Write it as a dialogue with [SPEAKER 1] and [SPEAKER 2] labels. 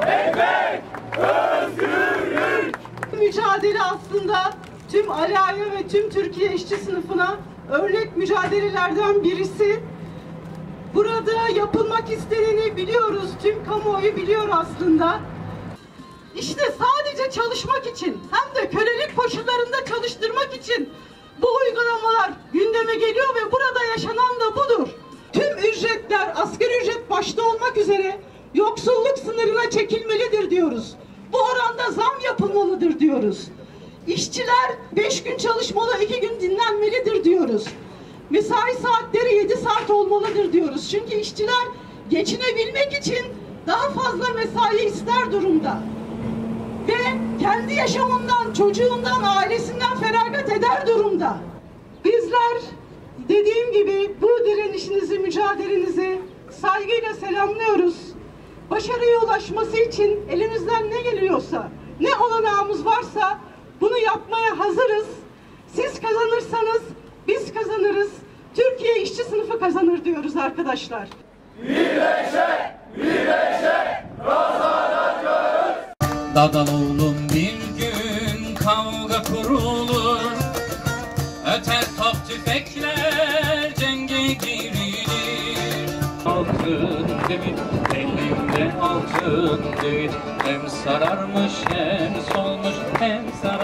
[SPEAKER 1] ekmek, özgürlük.
[SPEAKER 2] Mücadele aslında tüm alaya ve tüm Türkiye işçi sınıfına örnek mücadelelerden birisi. Burada yapılmak isteneni biliyoruz, tüm kamuoyu biliyor aslında. İşte sadece çalışmak için hem de kölelik koşullarında çalıştırmak için bu uygulamalar gündeme geliyor ve burada yaşanan da budur. Tüm ücretler, asgari ücret başta olmak üzere yoksulluk sınırına çekilmelidir diyoruz. Bu oranda zam yapılmalıdır diyoruz. İşçiler 5 gün çalışmalı, 2 gün dinlenmelidir diyoruz. Mesai saatleri 7 saat olmalıdır diyoruz. Çünkü işçiler geçinebilmek için daha fazla mesai ister durumda. Ve kendi yaşamından, çocuğundan, ailesinden feragat eder durumda. Bizler dediğim gibi bu direnişinizi, mücadelenizi saygıyla selamlıyoruz. Başarıya ulaşması için elimizden ne geliyorsa, ne olanağımız varsa bunu yapmaya hazırız. Siz kazanırsanız biz kazanırız. Türkiye işçi sınıfı kazanır diyoruz arkadaşlar.
[SPEAKER 1] Birleşe, birleşe kazanacağız.
[SPEAKER 3] Dadal oğlum bir gün kavga kurulur, öter top tüfekler cenge girilir. Altın demir elimde altın değil, hem sararmış hem solmuş hem sararmış.